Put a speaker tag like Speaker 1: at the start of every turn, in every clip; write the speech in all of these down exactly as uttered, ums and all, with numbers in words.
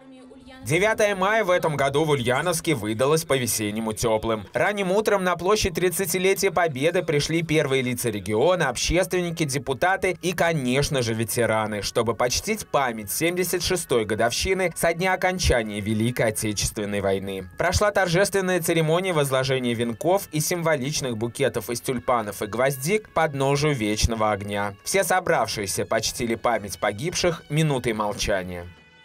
Speaker 1: девятое мая в этом году в Ульяновске выдалось по-весеннему теплым. Ранним утром на площадь тридцатилетия Победы пришли первые лица региона, общественники, депутаты и, конечно же, ветераны, чтобы почтить память семьдесят шестой годовщины со дня окончания Великой Отечественной войны. Прошла торжественная церемония возложения венков и символичных букетов из тюльпанов и гвоздик к подножию вечного огня. Все собравшиеся почтили память погибших минутой молчания.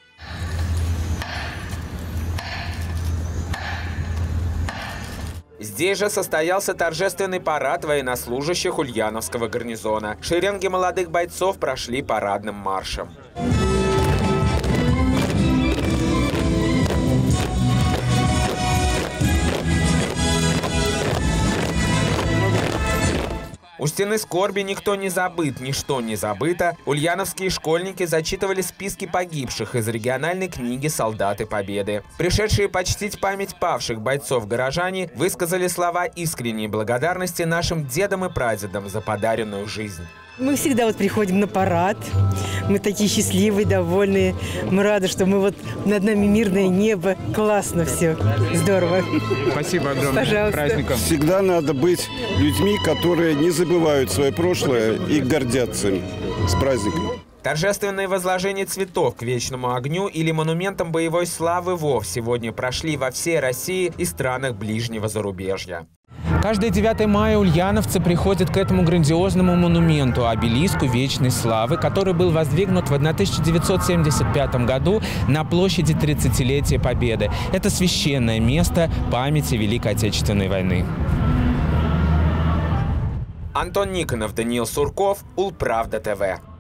Speaker 1: Здесь же состоялся торжественный парад военнослужащих Ульяновского гарнизона. Шеренги молодых бойцов прошли парадным маршем. У стены скорби никто не забыт, ничто не забыто. Ульяновские школьники зачитывали списки погибших из региональной книги «Солдаты Победы». Пришедшие почтить память павших бойцов горожане высказали слова искренней благодарности нашим дедам и прадедам за подаренную жизнь.
Speaker 2: Мы всегда вот приходим на парад, мы такие счастливые, довольные, мы рады, что мы вот над нами мирное небо, классно все, здорово.
Speaker 3: Спасибо огромное.
Speaker 2: Пожалуйста.
Speaker 3: Праздником.
Speaker 4: Всегда надо быть людьми, которые не забывают свое прошлое и гордятся им. С праздником.
Speaker 1: Торжественные возложения цветов к вечному огню или монументам боевой славы ВОВ сегодня прошли во всей России и странах ближнего зарубежья.
Speaker 5: Каждое девятое мая ульяновцы приходят к этому грандиозному монументу, обелиску вечной славы, который был воздвигнут в тысяча девятьсот семьдесят пятом году на площади тридцатилетия Победы. Это священное место памяти Великой Отечественной войны.
Speaker 1: Антон Никонов, Даниил Сурков, Улправда ТВ.